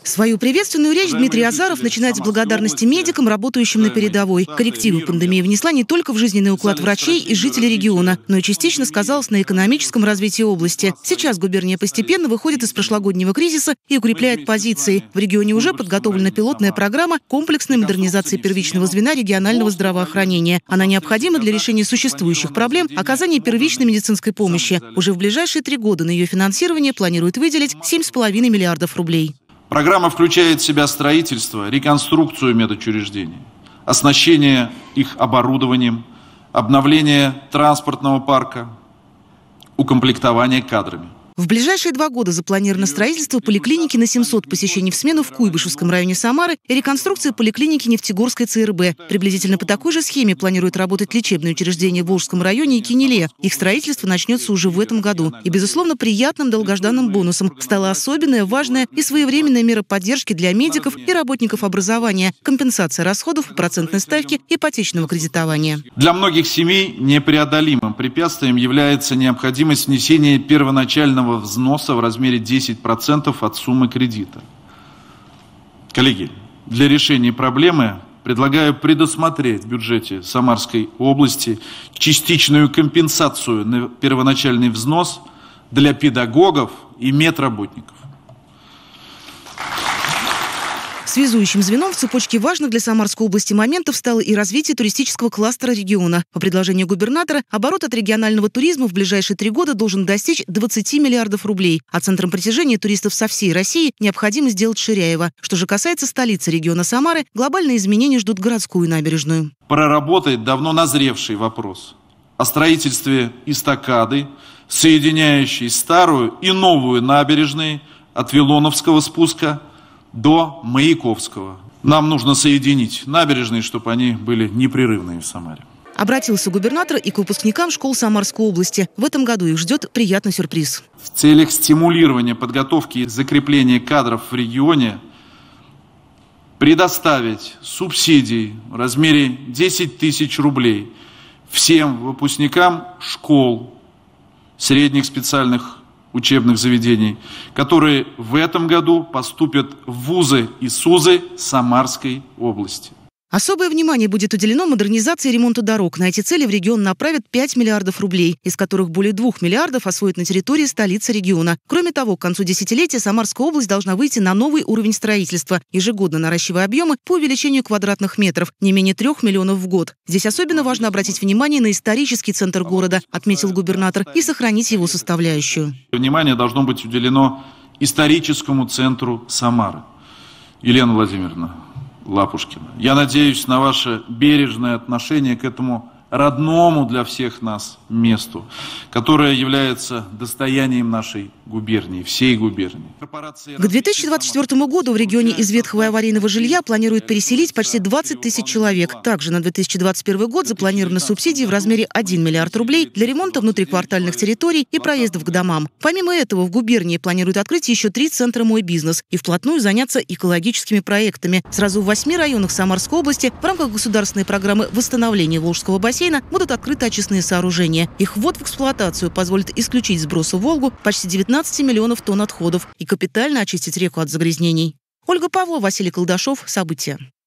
Свою приветственную речь Дмитрий Азаров начинает с благодарности медикам, работающим на передовой. Коррективы пандемии внесла не только в жизненный уклад врачей и жителей региона, но и частично сказалась на экономическом развитии области. Сейчас губерния постепенно выходит из прошлогоднего кризиса и укрепляет позиции. В регионе уже подготовлена пилотная программа комплексной модернизации первичного звена регионального здравоохранения. Она необходима для решения существующих проблем оказания первичной медицинской помощи. Уже в ближайшие 3 года на ее финансирование планируют выделить 7,5 миллиардов рублей. Программа включает в себя строительство, реконструкцию медучреждений, оснащение их оборудованием, обновление транспортного парка, укомплектование кадрами. В ближайшие 2 года запланировано строительство поликлиники на 700 посещений в смену в Куйбышевском районе Самары и реконструкция поликлиники Нефтегорской ЦРБ. Приблизительно по такой же схеме планируют работать лечебные учреждения в Волжском районе и Кинеле. Их строительство начнется уже в этом году. И, безусловно, приятным долгожданным бонусом стала особенная, важная и своевременная мера поддержки для медиков и работников образования – компенсация расходов по процентной ставке ипотечного кредитования. Для многих семей непреодолимым препятствием является необходимость внесения первоначального взноса в размере 10% от суммы кредита. Коллеги, для решения проблемы предлагаю предусмотреть в бюджете Самарской области частичную компенсацию на первоначальный взнос для педагогов и медработников. Связующим звеном в цепочке важных для Самарской области моментов стало и развитие туристического кластера региона. По предложению губернатора, оборот от регионального туризма в ближайшие 3 года должен достичь 20 миллиардов рублей, а центром притяжения туристов со всей России необходимо сделать Ширяево. Что же касается столицы региона Самары, глобальные изменения ждут городскую набережную. Проработает давно назревший вопрос о строительстве эстакады, соединяющей старую и новую набережные от Вилоновского спуска до Маяковского. Нам нужно соединить набережные, чтобы они были непрерывные в Самаре. Обратился губернатор и к выпускникам школ Самарской области. В этом году их ждет приятный сюрприз. В целях стимулирования подготовки и закрепления кадров в регионе предоставить субсидии в размере 10 тысяч рублей всем выпускникам школ, средних специальных учебных заведений, которые в этом году поступят в вузы и СУЗы Самарской области. Особое внимание будет уделено модернизации и ремонту дорог. На эти цели в регион направят 5 миллиардов рублей, из которых более 2 миллиардов освоят на территории столицы региона. Кроме того, к концу десятилетия Самарская область должна выйти на новый уровень строительства, ежегодно наращивая объемы по увеличению квадратных метров, не менее 3 миллионов в год. Здесь особенно важно обратить внимание на исторический центр города, отметил губернатор, и сохранить его составляющую. Внимание должно быть уделено историческому центру Самары. Елена Владимировна Лапушкина, я надеюсь на ваше бережное отношение к этому родному для всех нас месту, которое является достоянием нашей губернии, всей губернии. К 2024 году в регионе из ветхого и аварийного жилья планируют переселить почти 20 тысяч человек. Также на 2021 год запланированы субсидии в размере 1 миллиард рублей для ремонта внутриквартальных территорий и проездов к домам. Помимо этого, в губернии планируют открыть еще 3 центра «Мой бизнес» и вплотную заняться экологическими проектами. Сразу в 8 районах Самарской области в рамках государственной программы восстановления Волжского бассейна будут открыты очистные сооружения. Их ввод в эксплуатацию позволит исключить сбросы в Волгу почти 19 миллионов тонн отходов и капитально очистить реку от загрязнений. Ольга Павлова, Василий Колдашов. События.